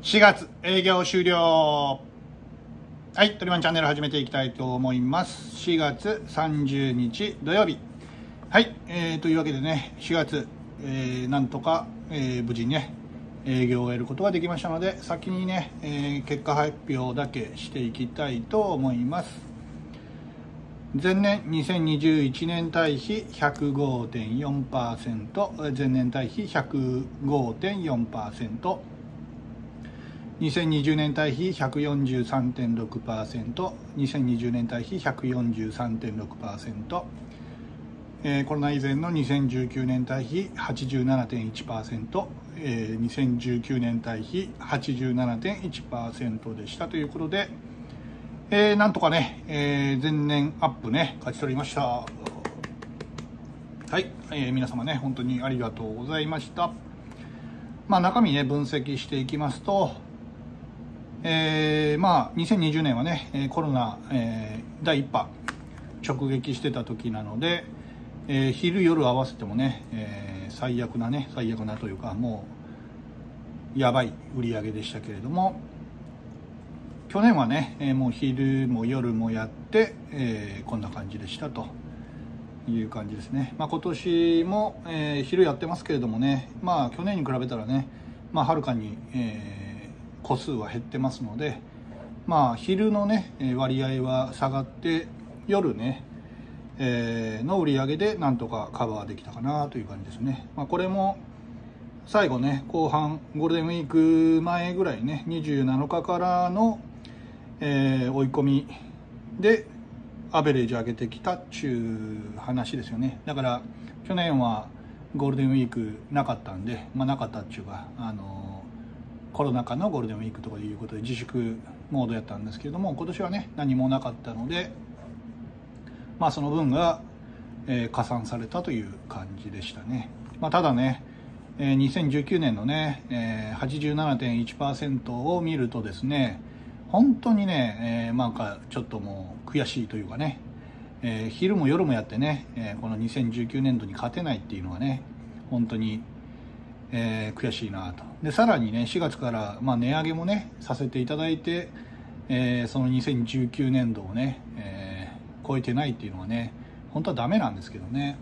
4月営業終了。はい、トリマンチャンネル始めていきたいと思います。4月30日土曜日。はい、というわけでね、4月、なんとか、無事にね、営業を終えることができましたので、先にね、結果発表だけしていきたいと思います。前年2021年対比 105.4%、前年対比 105.4%、2020年対比 143.6%、2020年対比 143.6%、コロナ以前の2019年対比 87.1%、2019年対比 87.1% でしたということで、なんとかね、前年アップね、勝ち取りました。はい、皆様ね、本当にありがとうございました。中身ね、分析していきますと、2020年はね、コロナ、第1波直撃してた時なので、昼夜合わせてもね、最悪なというか、もうやばい売り上げでしたけれども、去年はね、もう昼も夜もやって、こんな感じでしたという感じですね。今年も、昼やってますけれどもね、去年に比べたらね、はるかに、個数は減ってますので、昼のね割合は下がって、夜ね、の売り上げでなんとかカバーできたかなという感じですね。これも最後ね、後半ゴールデンウィーク前ぐらいね、27日からの、追い込みでアベレージ上げてきたっちゅう話ですよね。だから去年はゴールデンウィークなかったんで、なかったっちゅうか、コロナ禍のゴールデンウィークとかいうことで自粛モードやったんですけれども、今年はね何もなかったので、その分が、加算されたという感じでしたね。ただね、2019年のね、87.1% を見るとですね、本当にね、ちょっともう悔しいというかね、昼も夜もやってね、この2019年度に勝てないっていうのはね、本当に悔しいなと。でさらにね、4月から、値上げもねさせていただいて、その2019年度をね、超えてないっていうのはね、本当はダメなんですけどね、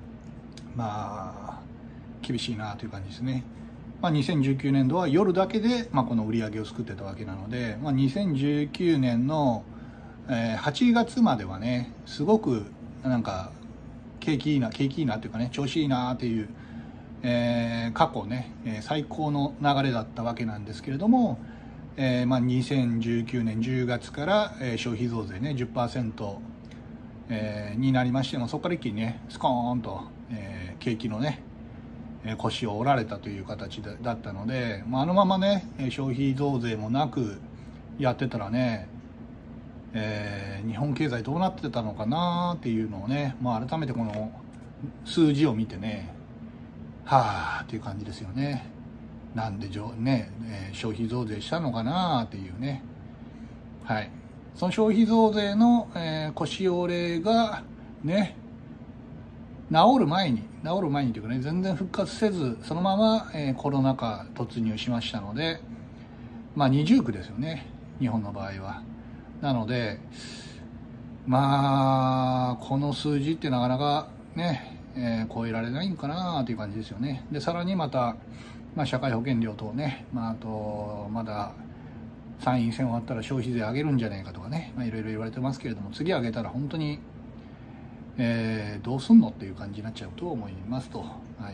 厳しいなという感じですね。2019年度は夜だけで、この売り上げを作ってたわけなので、2019年の、8月まではね、すごくなんか景気いいなっていうかね、調子いいなっていう、過去ね、最高の流れだったわけなんですけれども、2019年10月から、消費増税ね 10%、になりましても、そこから一気にねスコーンと、景気のね腰を折られたという形だったので、あのままね消費増税もなくやってたらね、日本経済どうなってたのかなっていうのをね、改めてこの数字を見てね、はあっていう感じですよね。なんで消費増税したのかなっていうね。はい、その消費増税の、腰折れがね治る前にというかね、全然復活せずそのまま、コロナ禍突入しましたので、二重苦ですよね、日本の場合は。なのでこの数字ってなかなかね、超えられないんかなという感じですよね。でさらにまた、社会保険料等ね、あとまだ参院選終わったら消費税上げるんじゃないかとかね、いろいろ言われてますけれども、次上げたら本当に、どうすんのっていう感じになっちゃうと思いますと。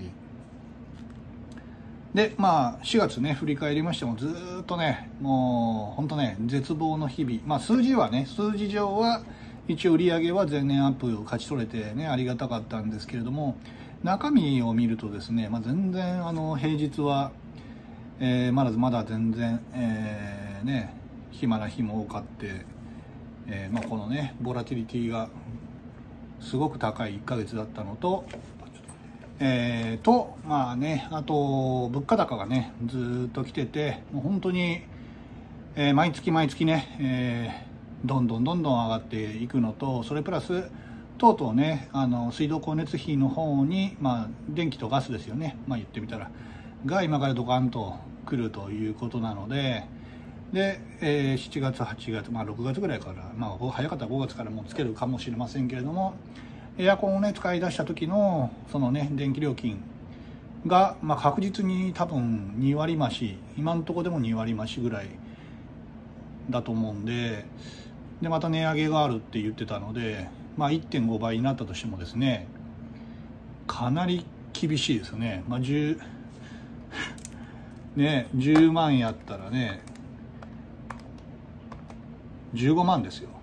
で4月ね振り返りましても、ずっとねもう本当ね絶望の日々。数字上は一応売上は前年アップを勝ち取れてね、ありがたかったんですけれども、中身を見るとですね、全然平日は、まだ全然、暇な日も多かって、このねボラティリティがすごく高い1ヶ月だったのと、あと物価高がねずっと来てて、もう本当に、毎月ね、どんどん上がっていくのと、それプラスとうとうね水道光熱費の方に、電気とガスですよね、言ってみたらが今からドカンと来るということなので、7月8月、6月ぐらいから、早かったら5月からもうつけるかもしれませんけれども、エアコンをね使い出した時のそのね電気料金が、確実に多分2割増し、今のところでも2割増しぐらいだと思うんで、また値上げがあるって言ってたので、1.5 倍になったとしてもですね、かなり厳しいですよね。10万やったらね15万ですよ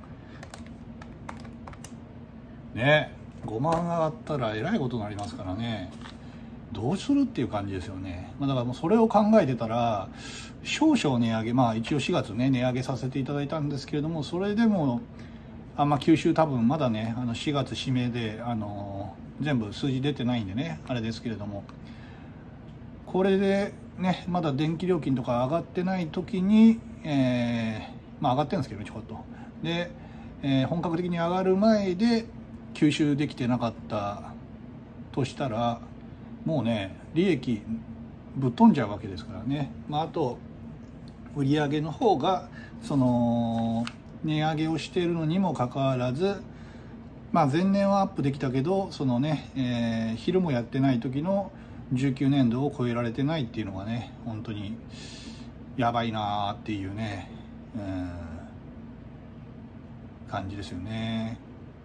ね。5万上がったらえらいことになりますからね、どうするっていう感じですよね。だからもうそれを考えてたら、少々値上げ、一応4月ね値上げさせていただいたんですけれども、それでも九州多分まだね4月締めで全部数字出てないんでねあれですけれども、これでねまだ電気料金とか上がってない時に、上がってるんですけどねちょこっとで、本格的に上がる前で吸収できてなかったとしたら、もうね利益ぶっ飛んじゃうわけですからね。あと売上の方がその値上げをしているのにもかかわらず、前年はアップできたけど、そのね、昼もやってない時の19年度を超えられてないっていうのがね本当にやばいなっていうね、感じですよね。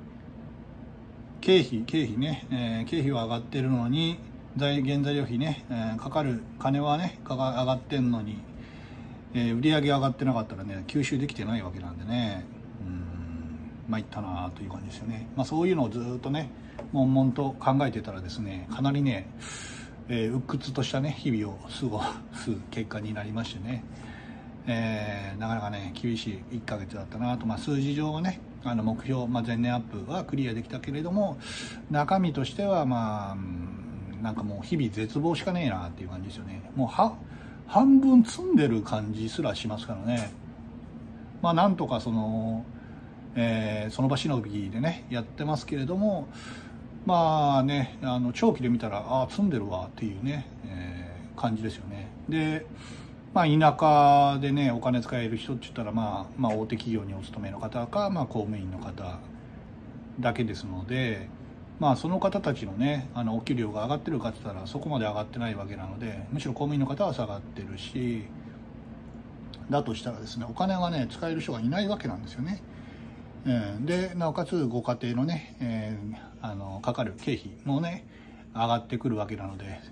経費ね、経費は上がってるのに原材料費ね、かかる金はね上がってんのに、売り上げ上がってなかったらね吸収できてないわけなんでね、参ったなという感じですよね。そういうのをずっとね悶々と考えてたらですね、かなりね、鬱屈としたね日々を過ごす結果になりましてね、なかなかね厳しい1ヶ月だったなと。数字上はね目標、前年アップはクリアできたけれども、中身としてはなんかもう日々絶望しかねえなっていう感じですよね。もう半分積んでる感じすらしますからね。なんとかその場しのぎでねやってますけれども、長期で見たら積んでるわっていうね、感じですよね。で田舎でねお金使える人って言ったら大手企業にお勤めの方か、公務員の方だけですので、その方たちのねお給料が上がってるかって言ったらそこまで上がってないわけなので、むしろ公務員の方は下がってるし、だとしたらですねお金がね使える人がいないわけなんですよね。でなおかつご家庭のね、かかる経費もね上がってくるわけなので、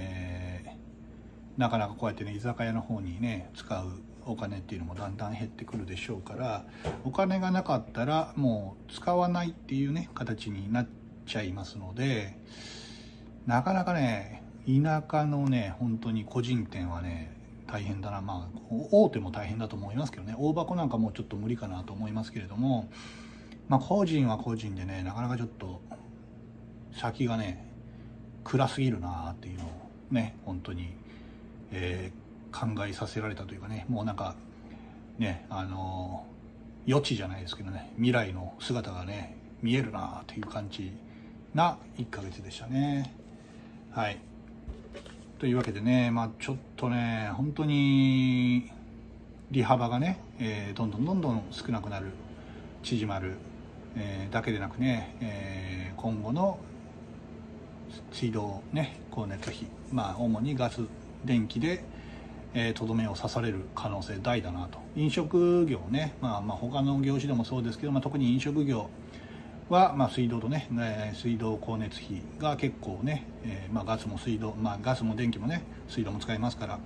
なかなかこうやってね居酒屋の方にね使うお金っていうのもだんだん減ってくるでしょうから、お金がなかったらもう使わないっていうね形になっちゃいますので、なかなかね田舎のね本当に個人店はね大変だな。大手も大変だと思いますけどね、大箱なんかもうちょっと無理かなと思いますけれども、個人は個人でねなかなかちょっと先がね暗すぎるなっていうのをね本当に、考えさせられたというかね、もうなんかね余地じゃないですけどね、未来の姿がね見えるなっていう感じな1ヶ月でしたね。はい、というわけでね、ちょっとね本当に利幅がね、どんどん少なくなる、縮まる、だけでなくね、今後の水道ね光熱費、主にガス電気でとどめを刺される可能性大だなと。飲食業ね、他の業種でもそうですけど、特に飲食業は、水道とね、水道光熱費が結構ね、ガスも水道、ガスも電気もね水道も使いますから、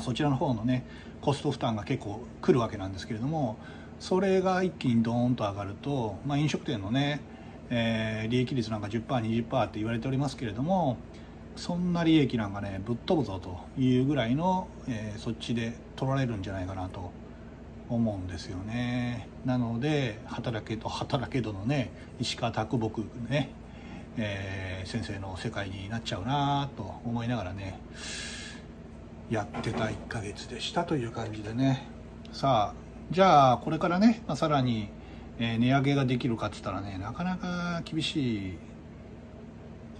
そちらの方のねコスト負担が結構くるわけなんですけれども、それが一気にドーンと上がると、飲食店のね、利益率なんか 10%、20% って言われておりますけれども、そんな利益なんかねぶっ飛ぶぞというぐらいの、そっちで取られるんじゃないかなと思うんですよね。なので働けどのね石川啄木ね、先生の世界になっちゃうなと思いながらねやってた1ヶ月でしたという感じでね。さあじゃあこれからね、さらに、値上げができるかって言ったらねなかなか厳しい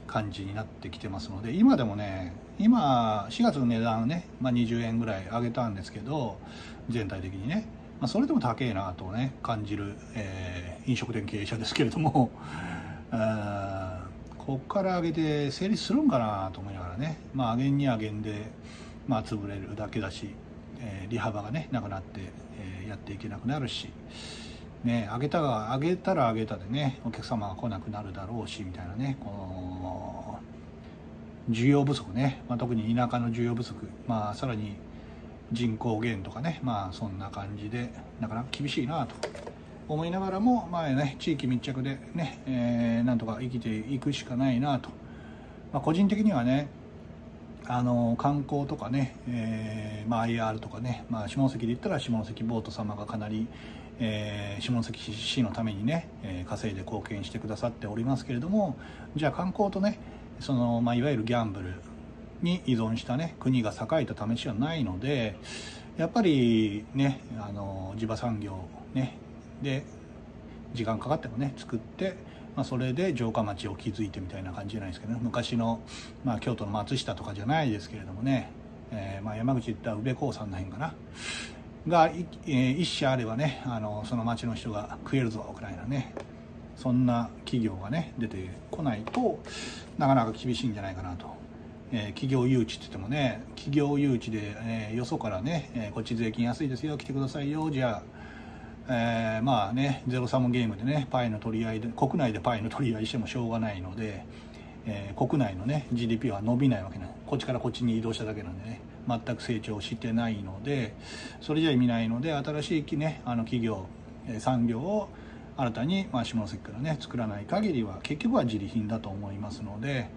感じになってきてますので、今でもね、今4月の値段をね、20円ぐらい上げたんですけど、全体的にね、それでも高えなとね感じる、飲食店経営者ですけれども、こっから上げて成立するんかなと思いながらね、上げんに上げんで、潰れるだけだし、利幅がねなくなって、やっていけなくなるし、ね、上げたら上げたでねお客様が来なくなるだろうしみたいなね、この需要不足ね、特に田舎の需要不足、さらに人口減とかね、そんな感じでなかなか厳しいなと思いながらも、地域密着でね、なんとか生きていくしかないなと、個人的にはね観光とかね、IR とかね、下関で言ったら下関ボート様がかなり、下関市のためにね、稼いで貢献してくださっておりますけれども、じゃあ観光とねその、いわゆるギャンブルに依存したね国が栄えた試しはないので、やっぱりね地場産業ねで時間かかってもね作って、それで城下町を築いてみたいな感じじゃないですけどね、昔の、京都の松下とかじゃないですけれどもね、山口行ったら宇部興産の辺かなが、一社あればねその町の人が食えるぞくらいなね、そんな企業がね出てこないとなかなか厳しいんじゃないかなと。企業誘致って言ってもね、企業誘致で、よそからね、こっち税金安いですよ来てくださいよ、じゃあゼロサムゲームでねパイの取り合いで、国内でパイの取り合いしてもしょうがないので、国内のね GDP は伸びないわけない、こっちからこっちに移動しただけなんでね、全く成長してないので、それじゃ意味ないので、新しいね企業産業を新たに、下関からね作らない限りは結局は自利品だと思いますので、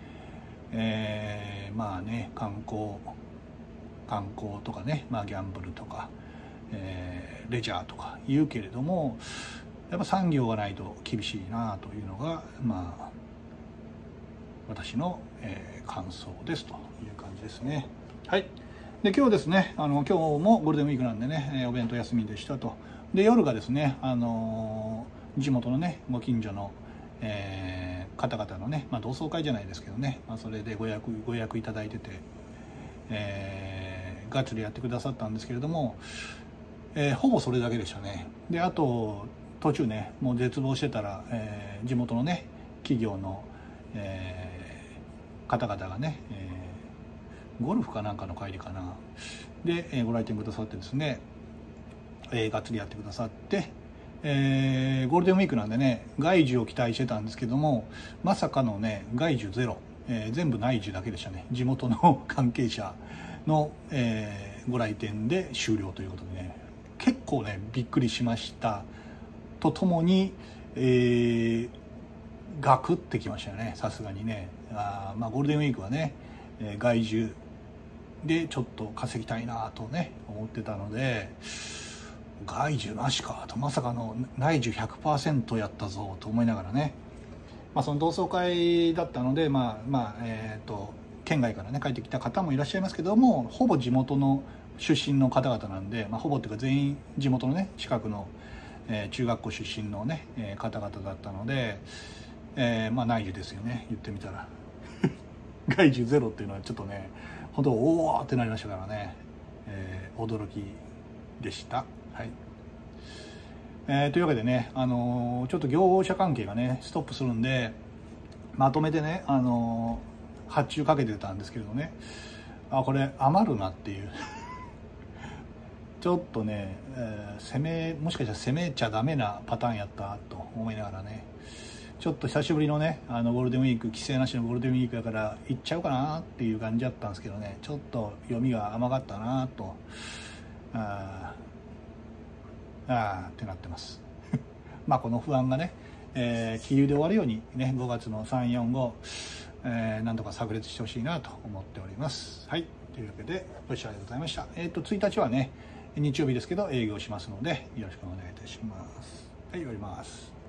観光とかね、ギャンブルとか、レジャーとか言うけれども、やっぱ産業がないと厳しいなというのが、私の、感想ですという感じですね。はい。で今日ですね、今日もゴールデンウィークなんでね、お弁当休みでしたと。で夜がですね、地元のねご近所の、方々のね、同窓会じゃないですけどね、それでご予約いただいてて、ガッツリやってくださったんですけれども、ほぼそれだけでしたね。であと途中ねもう絶望してたら、地元のね企業の、方々がね、ゴルフかなんかの帰りかなで、ご来店くださってですね、がっつりやってくださって、ゴールデンウィークなんでね外需を期待してたんですけども、まさかのね外需ゼロ、全部内需だけでしたね。地元の関係者の、ご来店で終了ということでね、結構ねびっくりしましたとともに、ガクってきましたよね、さすがにね。ゴールデンウィークはね、外需でちょっと稼ぎたいなとね思ってたので、外需なしかと、まさかの内需 100% やったぞと思いながらね、その同窓会だったので、県外からね帰ってきた方もいらっしゃいますけども、ほぼ地元の出身の方々なんで、ほぼっていうか全員地元のね近くの、中学校出身のね、方々だったので、内需ですよね言ってみたら外需ゼロっていうのはちょっとね本当おーってなりましたからね、驚きでした。はい。というわけでね、ちょっと業者関係がねストップするんで、まとめてね、発注かけてたんですけれどね、これ余るなっていうちょっとね、もしかしたら攻めちゃダメなパターンやったと思いながらね、ちょっと久しぶりのねゴールデンウィーク、規制なしのゴールデンウィークやから行っちゃうかなっていう感じだったんですけどね、ちょっと読みが甘かったなとってなってますこの不安がね、気流で終わるようにね5月の3、4、5、なんとか炸裂してほしいなと思っております。はい、というわけでご視聴ありがとうございました。1日はね日曜日ですけど営業しますのでよろしくお願いいたします。はい、終わります。